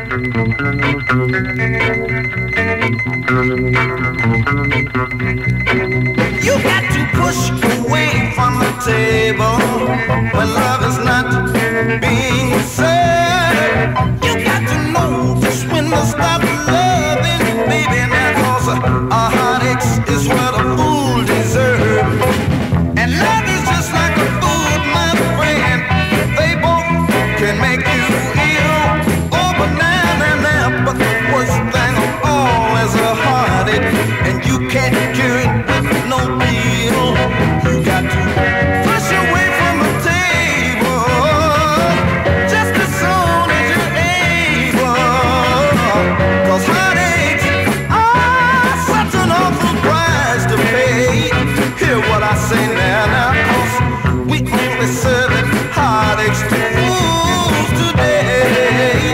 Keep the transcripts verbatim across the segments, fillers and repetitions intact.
You got to push away from the table when love is not being served. You got to know just when to stop loving, baby, now cause a heartaches is what a fool deserves. And love is just like a food, my friend. They both can make you ill. Oh, but now, now, now, but the worst thing of all is a heartache, and you can't cure it with no pill. You got to push away from the table just as soon as you're able. Cause heartaches are such an awful price to pay. Hear what I say now, now, cause we only serving heartaches to fools today.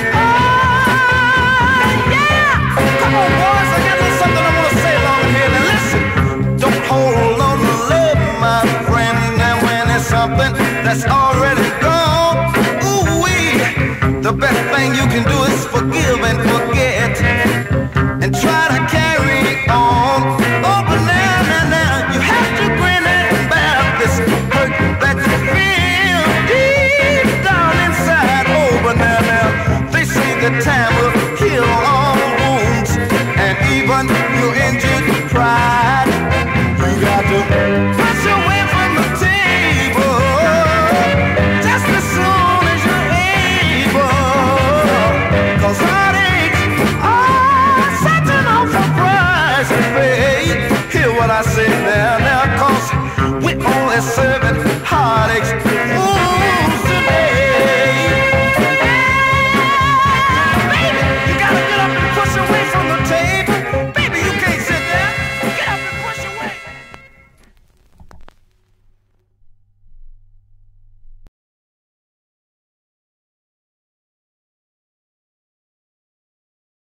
Ah, yeah! Come on, boys, I got a little something I want to say along here. Now listen, don't hold on to love, my friend, and when it's something that's already gone, ooh-wee, the best thing you can do is forgive and forget, and try to carry on. Oh, but now, now, now, you have to grin and bear this hurt that you feel deep down inside. Oh, but now, now, they say that time will heal all wounds, and even your injured pride. You got to push away from the table just as soon as you're able. Cause heartaches are such an awful price to pay. Hear what I say now, now, cause we only serving heartaches.